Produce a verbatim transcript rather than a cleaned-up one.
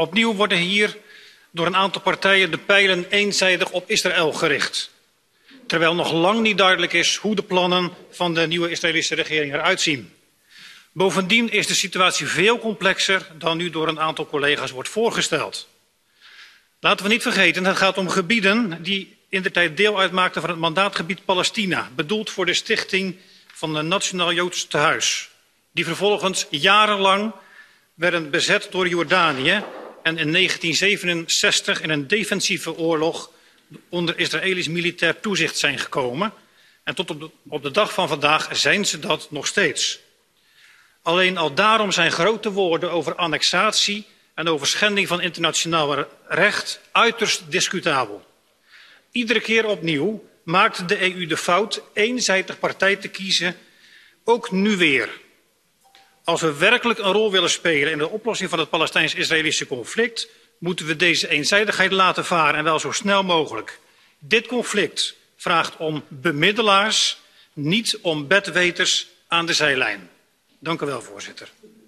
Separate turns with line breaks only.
Opnieuw worden hier door een aantal partijen de pijlen eenzijdig op Israël gericht. Terwijl nog lang niet duidelijk is hoe de plannen van de nieuwe Israëlische regering eruit zien. Bovendien is de situatie veel complexer dan nu door een aantal collega's wordt voorgesteld. Laten we niet vergeten, het gaat om gebieden die indertijd deel uitmaakten van het mandaatgebied Palestina, bedoeld voor de stichting van een nationaal Joods tehuis, die vervolgens jarenlang werden bezet door Jordanië en in negentien zevenenzestig in een defensieve oorlog onder Israëlisch militair toezicht zijn gekomen. En tot op de, op de dag van vandaag zijn ze dat nog steeds. Alleen al daarom zijn grote woorden over annexatie en over schending van internationaal recht uiterst discutabel. Iedere keer opnieuw maakt de E U de fout eenzijdig partij te kiezen, ook nu weer. Als we werkelijk een rol willen spelen in de oplossing van het Palestijns-Israëlische conflict, moeten we deze eenzijdigheid laten varen en wel zo snel mogelijk. Dit conflict vraagt om bemiddelaars, niet om bedweters aan de zijlijn. Dank u wel, voorzitter.